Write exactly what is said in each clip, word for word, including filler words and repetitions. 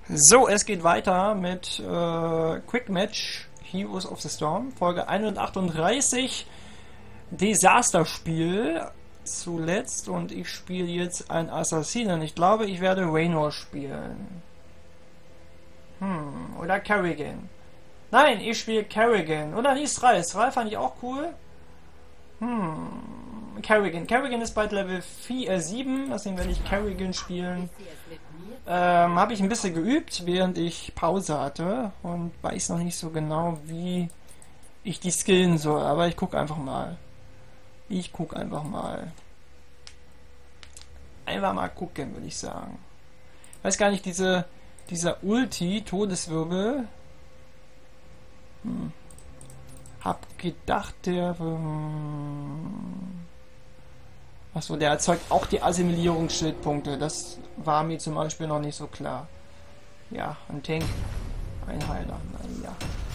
So, es geht weiter mit äh, Quick Match Heroes of the Storm, Folge hundertachtunddreißig, Desaster-Spiel zuletzt, und ich spiele jetzt einen Assassinen. Ich glaube, ich werde Raynor spielen. Hm, oder Kerrigan. Nein, ich spiele Kerrigan. Oder nicht Sral. Sral fand ich auch cool. Hm, Kerrigan. Kerrigan ist bald Level vier, äh, sieben, deswegen werde ich Kerrigan spielen. Ähm, habe ich ein bisschen geübt, während ich Pause hatte, und weiß noch nicht so genau, wie ich die skillen soll, aber ich gucke einfach mal. Ich gucke einfach mal. Einfach mal gucken, würde ich sagen. Weiß gar nicht, diese, dieser Ulti, Todeswirbel. Hm. Hab gedacht, der... Hm, achso, der erzeugt auch die Assimilierungsschildpunkte. Das war mir zum Beispiel noch nicht so klar. Ja, ein Tank, ein Heiler. Naja.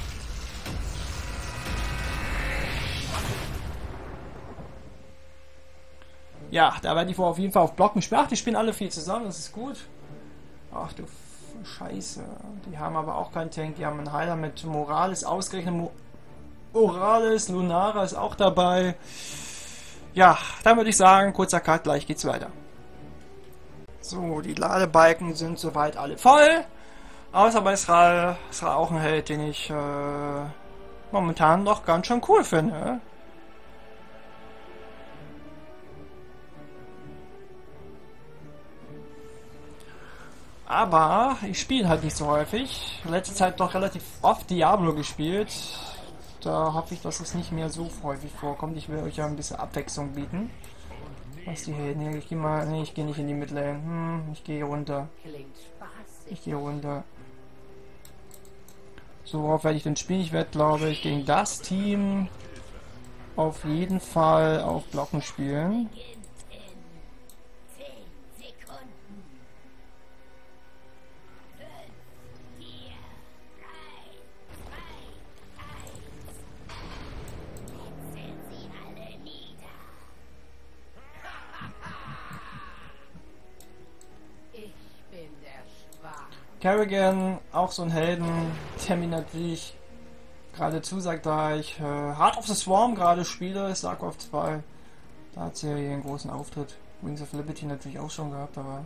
Ja, da werde ich auf jeden Fall auf Blocken spielen. Ach, die spielen alle viel zusammen, das ist gut. Ach du Scheiße. Die haben aber auch keinen Tank. Die haben einen Heiler mit Morales, ausgerechnet Mo Morales. Lunara ist auch dabei. Ja, dann würde ich sagen, kurzer Cut, gleich geht's weiter. So, die Ladebalken sind soweit alle voll. Außer bei Sral. Sral auch ein Held, den ich äh, momentan noch ganz schön cool finde. Aber ich spiele halt nicht so häufig. In letzter Zeit doch relativ oft Diablo gespielt. Da hoffe ich, dass es nicht mehr so häufig vorkommt. Ich will euch ja ein bisschen Abwechslung bieten. Was die Helden hier? Ich gehe mal. Nee, ich gehe nicht in die Midlane. Hm, ich gehe runter. Ich gehe runter. So, worauf werde ich denn spielen? Ich werde, glaube ich, gegen das Team auf jeden Fall auf Blocken spielen. Kerrigan, auch so ein Helden, der mir natürlich gerade zusagt, da ich äh, Heart of the Swarm gerade spiele, StarCraft zwei. Da hat sie ja hier einen großen Auftritt. Wings of Liberty natürlich auch schon gehabt, aber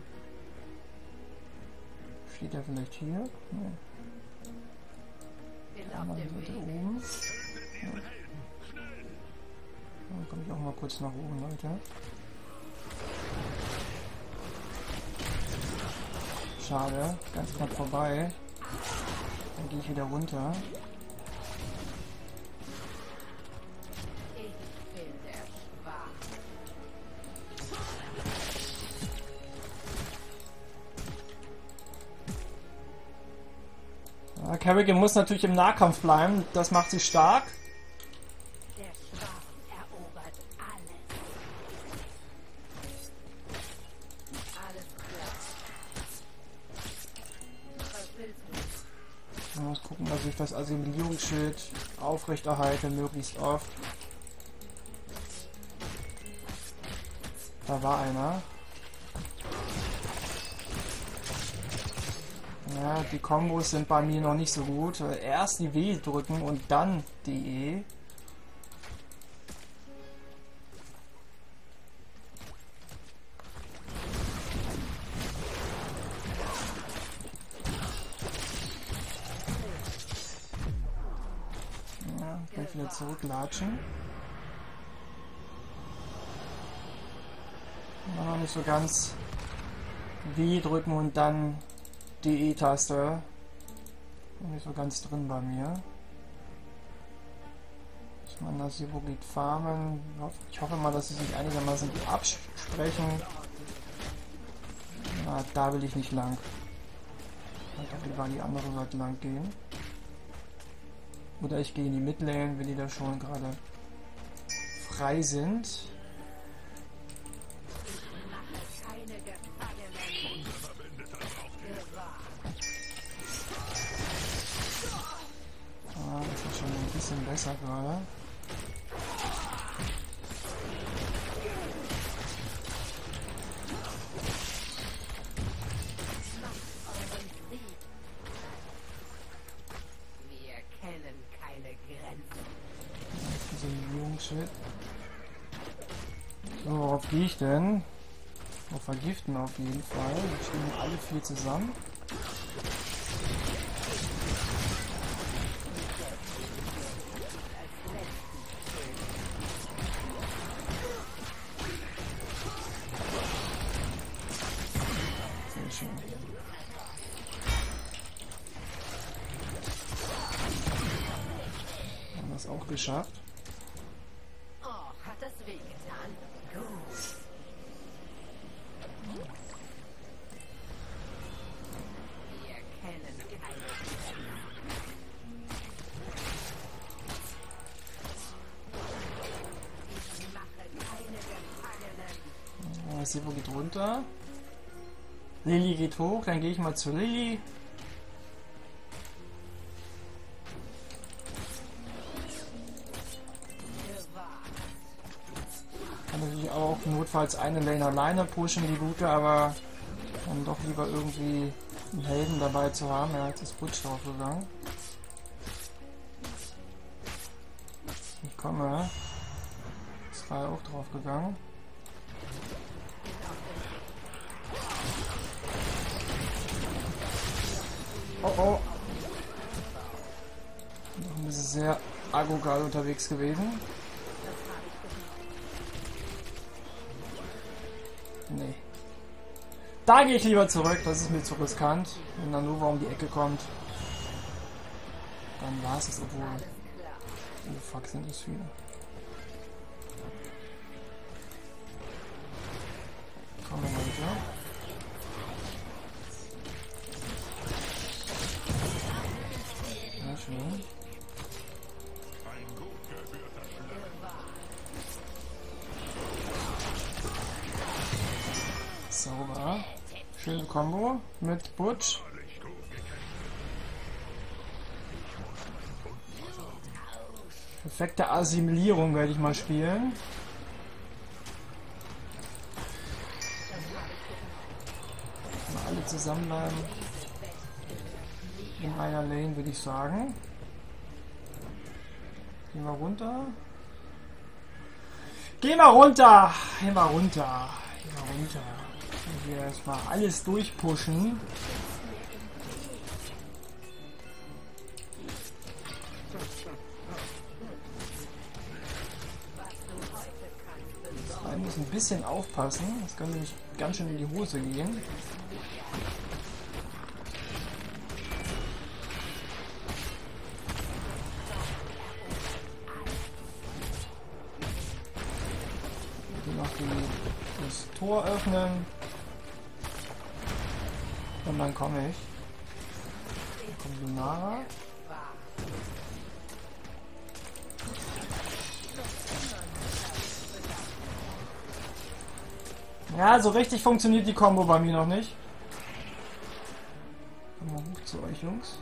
steht er vielleicht hier? Nee. Dann oben. Ja. Dann komme ich auch mal kurz nach oben, Leute. Schade, ganz knapp vorbei. Dann gehe ich wieder runter. Ja, Kerrigan muss natürlich im Nahkampf bleiben, das macht sie stark. Ich muss gucken, dass ich das Assimilierungsschild aufrechterhalte, möglichst oft. Da war einer. Ja, die Kombos sind bei mir noch nicht so gut. Erst die W drücken und dann die E. Gleich wieder zurücklatschen. Noch nicht so ganz W drücken und dann die E-Taste. Noch nicht so ganz drin bei mir. Dass man das hier wo geht farmen. Ich hoffe mal, dass sie sich einigermaßen absprechen. Na, da will ich nicht lang. Ich glaube, lieber an die andere Seite lang gehen. Oder ich gehe in die Midlane, wenn die da schon gerade frei sind. Ah, das ist schon ein bisschen besser gerade. shit. So, worauf gehe ich denn? Auf Vergiften auf jeden Fall. Wir stehen alle vier zusammen. Sehr schön. Haben wir es auch geschafft. Oh, hat das wehgetan? Gut. Wir kennen keine Grenzen. Ich mache keine Gefangenen. Oh, Sibo geht runter. Lilly geht hoch, dann gehe ich mal zu Lilly. Kann natürlich auch notfalls eine Lane alleine pushen, die gute, aber dann doch lieber irgendwie einen Helden dabei zu haben. Er hat das Butch draufgegangen. Ich komme. Ist Rai auch draufgegangen. Oh oh. Noch ist sehr aggregal unterwegs gewesen. Nee. Da gehe ich lieber zurück, das ist mir zu riskant. Wenn Nova um die Ecke kommt, dann war es es, obwohl. Oh fuck, sind das viele. Kommen wir mal wieder. Sehr schön. Sauber. Schöne Combo mit Butch. Perfekte Assimilierung werde ich mal spielen. Mal alle zusammenbleiben. In einer Lane würde ich sagen. Gehen wir runter. Gehen wir runter! Gehen wir runter! Gehen wir runter! Hier erstmal alles durchpushen. Wir müssen ein bisschen aufpassen. Das kann nämlich ganz schön in die Hose gehen. Hier noch die, das Tor öffnen. Und dann komme ich. Dann kommt Lunara. Ja, so richtig funktioniert die Combo bei mir noch nicht. Komm mal hoch zu euch, Jungs.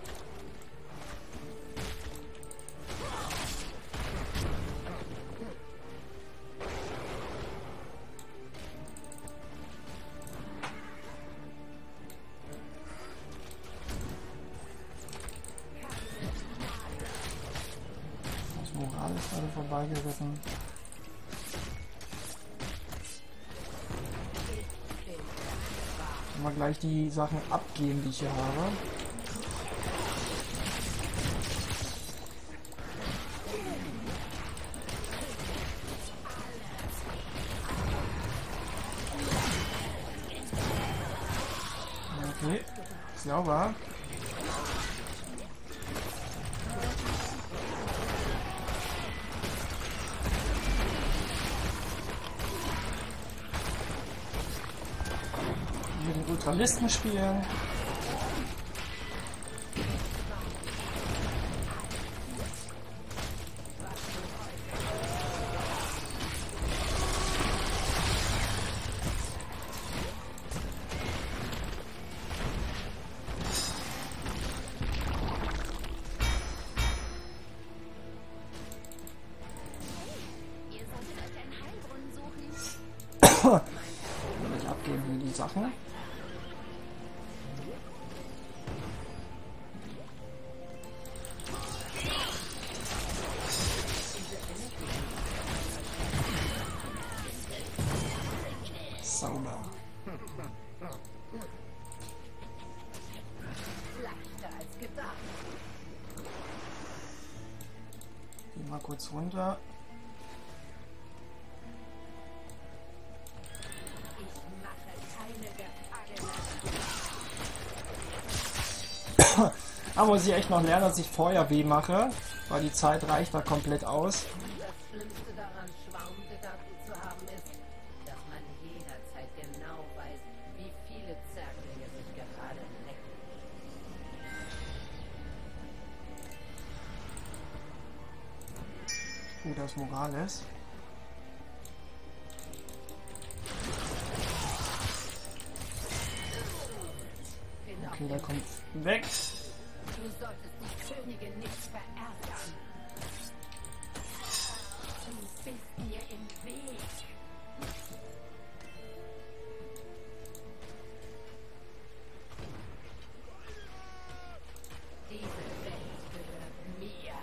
Moral ist gerade vorbeigeritten. Mal gleich die Sachen abgeben, die ich hier habe. Okay, sauber. Ultralisten spielen. Ihr solltet euch einen Heilbrunnen suchen. Will ich abgeben hier die Sachen. mal kurz runter. Ich mache keine Gefangenen. Da muss ich echt noch lernen, dass ich Feuerweh mache, weil die Zeit reicht da komplett aus. Das Schlimmste daran, Schwarmgedanken zu haben, ist, dass man jederzeit genau weiß, wie viele Zerglinge sich gerade lecken. Gut, das Morales. Bin auf Okay, dem der kommt weg. Du solltest die Königin nicht verärgern. Du bist mir im Weg. Diese Welt gehört mir.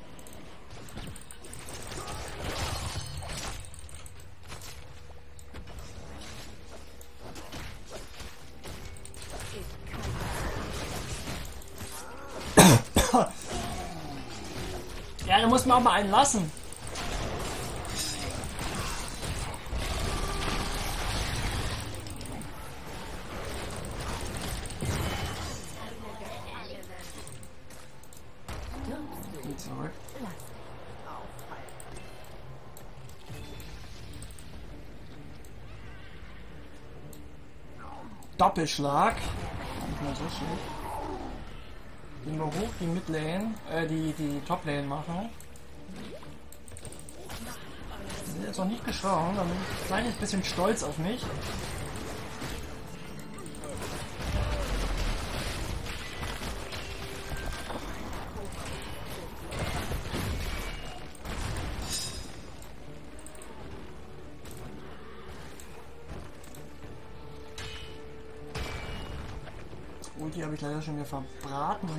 Ich kann Ja, da muss man auch mal einen lassen. Geh zurück. Doppelschlag. Nicht mehr so schlecht. Gehen wir hoch, die Midlane, äh, die, die Toplane machen. Die sind jetzt noch nicht gestorben, da bin ich ein kleines bisschen stolz auf mich. Ulti habe ich leider schon wieder verbraten.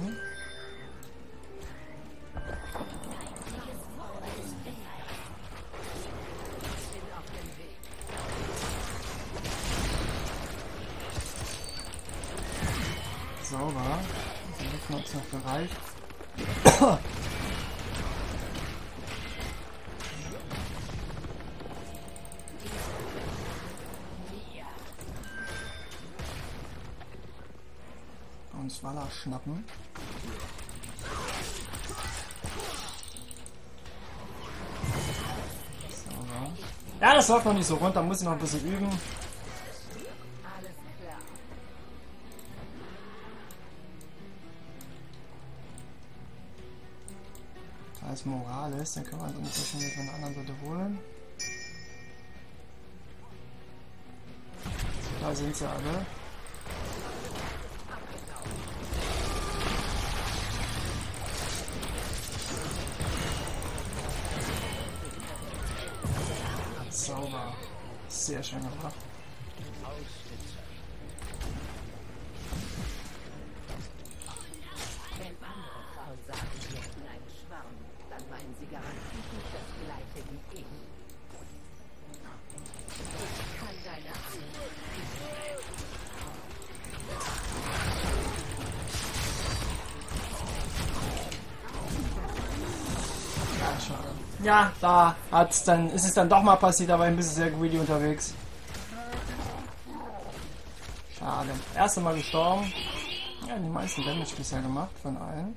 Sauber. Die Luft hat es noch gereicht. Uns Walla schnappen. Sauber. Ja, das läuft noch nicht so rund, da muss ich noch ein bisschen üben. alles klar. Da ist Morales, den können wir uns wahrscheinlich von der anderen Seite holen. Da sind sie alle. Sauber. Sehr schön gemacht. Wenn andere Frauen sagen, sie hätten einen Schwarm, dann meinen sie garantiert nicht das Gleiche wie ich. Ich kann deine Angst. Ja, schade. Ja, da hat's dann, ist es dann doch mal passiert, aber ein bisschen sehr greedy unterwegs. Schade. Erste Mal gestorben. Ja, die meisten Damage bisher gemacht von allen.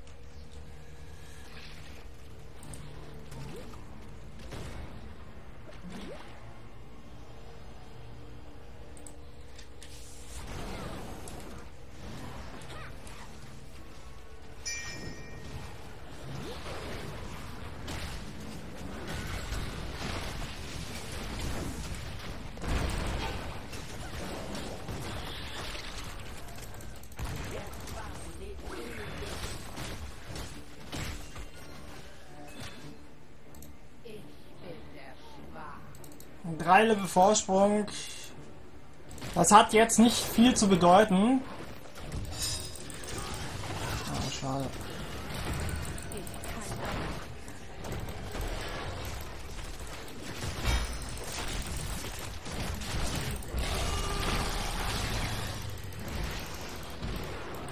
Drei Level Vorsprung. Das hat jetzt nicht viel zu bedeuten. Ah, schade.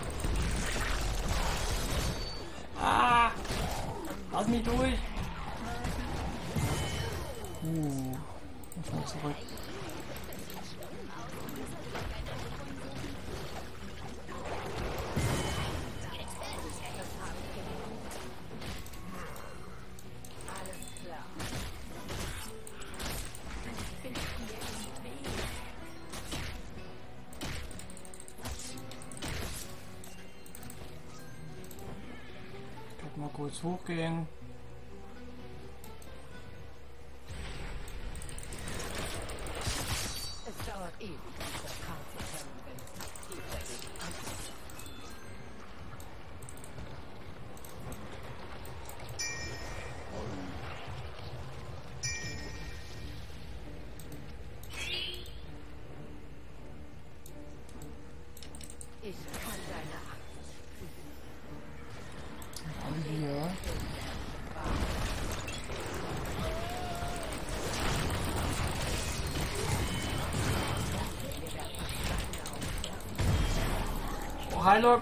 Ah! Lass mich durch! Uh, muss mal zurück. Mal kurz hochgehen. Es dauert ewig, das Chaos zu können, wenn es nicht tiefer geht. Ich kann deine Angst Alle hier. Oh, Heilung.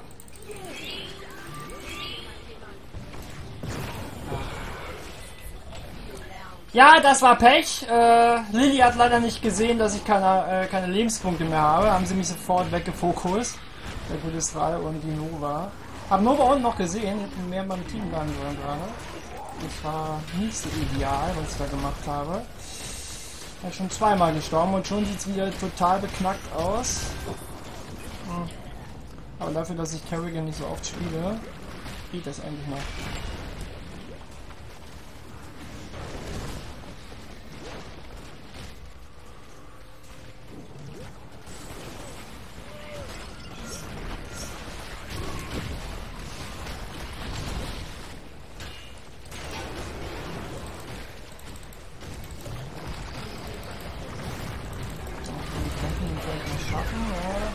Ja, das war Pech. Äh, Lilly hat leider nicht gesehen, dass ich keine, äh, keine Lebenspunkte mehr habe. Haben sie mich sofort weggefokust. Der gute Strahl und die Nova. Hab Nova unten noch gesehen. Ich hab mehr beim Team bleiben sollen gerade. Das war nicht so ideal, was ich da gemacht habe. Er ist schon zweimal gestorben und schon sieht es wieder total beknackt aus. Hm. Aber dafür, dass ich Kerrigan nicht so oft spiele, geht das eigentlich noch. Schaffen, ja.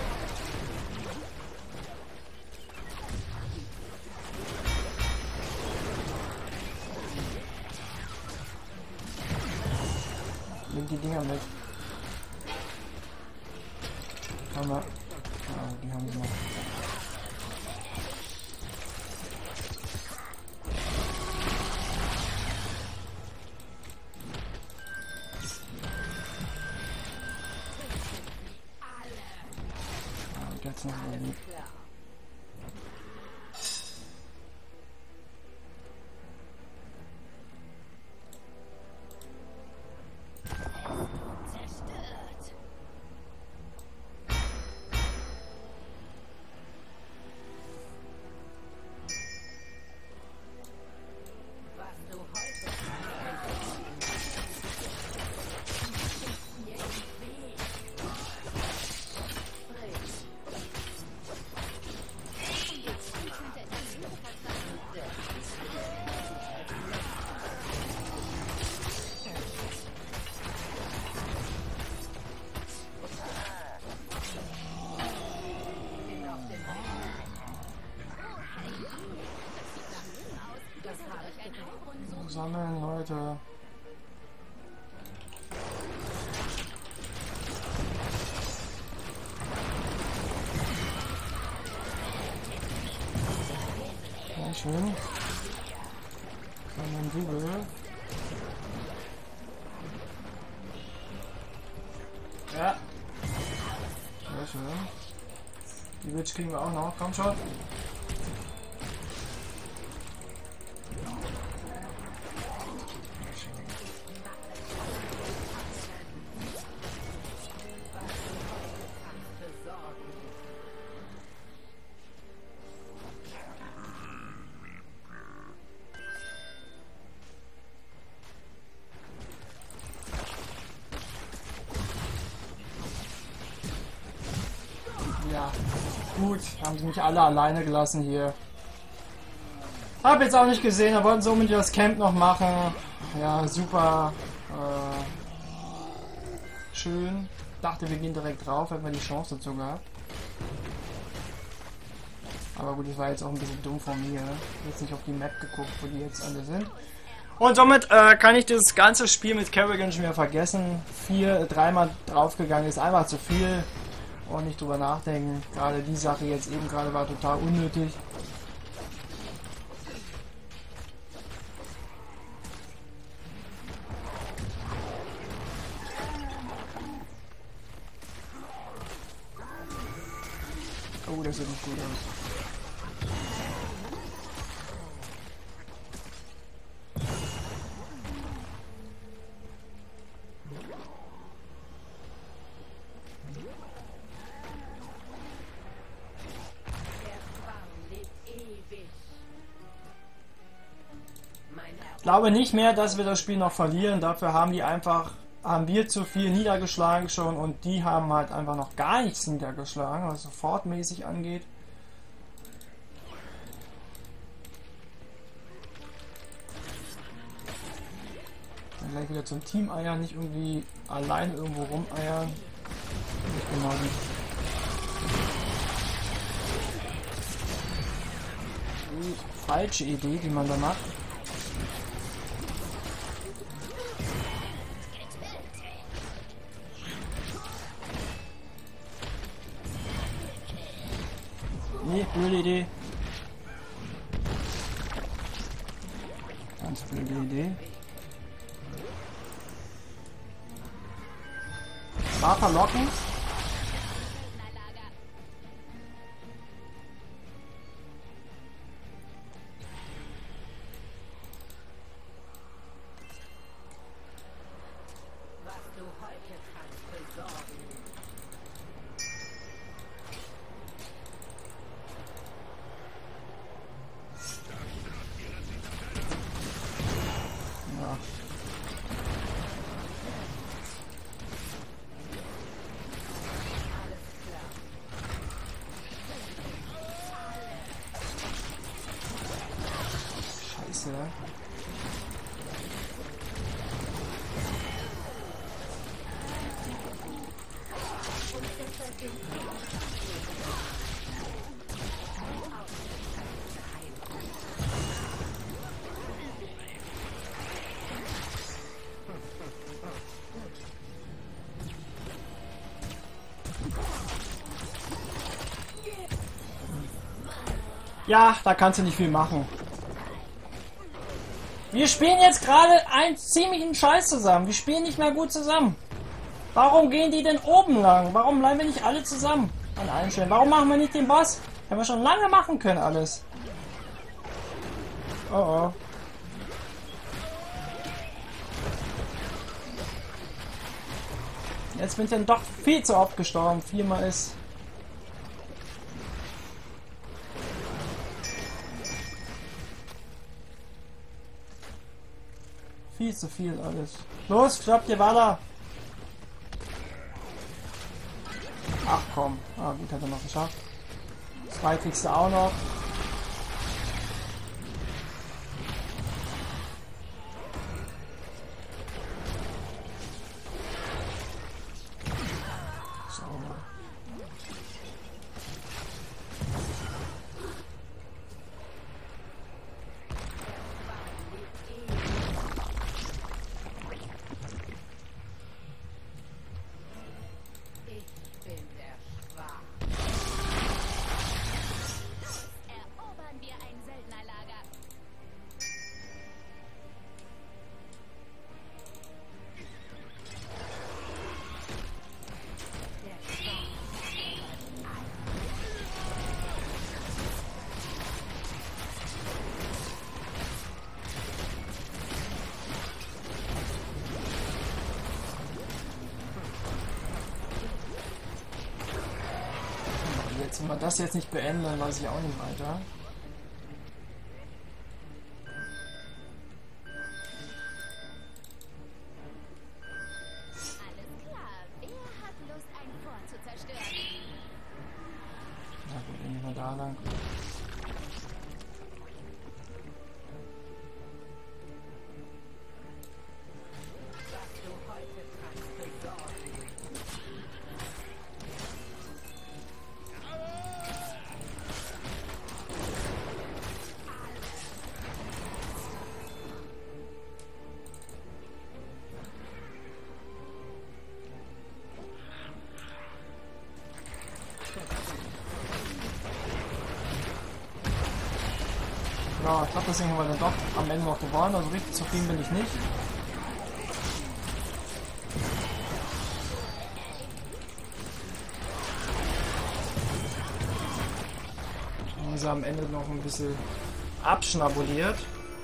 Nimm die Dinger mit. Haben wir. Ah, die haben sie noch. Jetzt noch mal. Sammeln, Leute. Sehr schön. Sammeln Double. Ja. Sehr schön. Die Witch kriegen wir auch noch. Komm schon. Ja, gut, haben sie mich alle alleine gelassen hier. Hab jetzt auch nicht gesehen, da wollten sie unbedingt das Camp noch machen. Ja, super. Äh, schön. Dachte, wir gehen direkt drauf, hätten wir die Chance dazu gehabt. Aber gut, das war jetzt auch ein bisschen dumm von mir. Jetzt nicht auf die Map geguckt, wo die jetzt alle sind. Und somit äh, kann ich das ganze Spiel mit Kerrigan schon wieder vergessen. Vier, dreimal draufgegangen ist einfach zu viel. Und nicht drüber nachdenken. Gerade die Sache jetzt eben gerade war total unnötig. sieht nicht gut aus. Ich glaube nicht mehr, dass wir das Spiel noch verlieren. Dafür haben die einfach, haben wir zu viel niedergeschlagen schon und die haben halt einfach noch gar nichts niedergeschlagen, was sofortmäßig angeht. Dann gleich wieder zum Team eiern, nicht irgendwie alleine irgendwo rumeiern. Nicht genau die, die falsche Idee, die man da macht. Nee, blöde Idee. Ganz blöde Idee. War verlocken. Scheiße. Ja, da kannst du nicht viel machen. Wir spielen jetzt gerade einen ziemlichen Scheiß zusammen. Wir spielen nicht mehr gut zusammen. Warum gehen die denn oben lang? Warum bleiben wir nicht alle zusammen an allen Stellen? Warum machen wir nicht den Boss? Hätten wir schon lange machen können alles. Oh oh. Jetzt bin ich dann doch viel zu oft gestorben. Viermal ist... Viel zu viel alles. Los, klappt ihr weiter. Ach komm. Ah, gut, hat er noch geschafft. Zwei kriegst du auch noch. So. Wenn wir das jetzt nicht beenden, dann weiß ich auch nicht weiter. Alles klar. Wer hat Lust, ein Fort zu zerstören? Na gut, dann gehen wir da lang. Ja, ich glaube, deswegen haben wir dann doch am Ende noch gewonnen. Also richtig zufrieden bin ich nicht. sie am Ende noch ein bisschen abschnabuliert.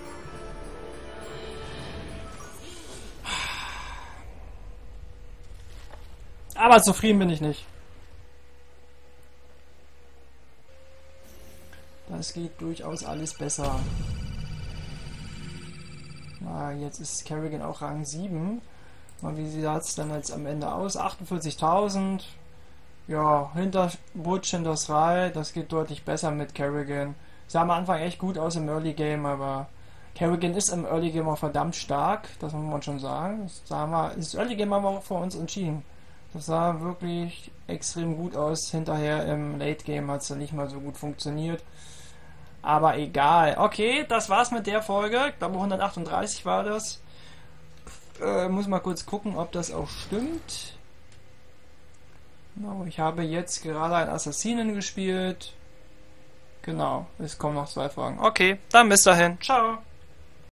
Aber zufrieden bin ich nicht. Das geht durchaus alles besser. Na, jetzt ist Kerrigan auch Rang sieben. Und wie sieht es dann jetzt am Ende aus? achtundvierzigtausend. Ja, hinter Butch, hinter Sry, das geht deutlich besser mit Kerrigan. Sah am Anfang echt gut aus im Early Game, aber Kerrigan ist im Early Game auch verdammt stark, das muss man schon sagen. Das, sah mal, das Early Game haben wir auch vor uns entschieden. Das sah wirklich extrem gut aus. Hinterher im Late Game hat es dann nicht mal so gut funktioniert. Aber egal. Okay, das war's mit der Folge. Ich glaube hundertachtunddreißig war das. Äh, muss mal kurz gucken, ob das auch stimmt. Genau, ich habe jetzt gerade einen Assassinen gespielt. Genau, es kommen noch zwei Fragen. Okay, dann bis dahin. Ciao.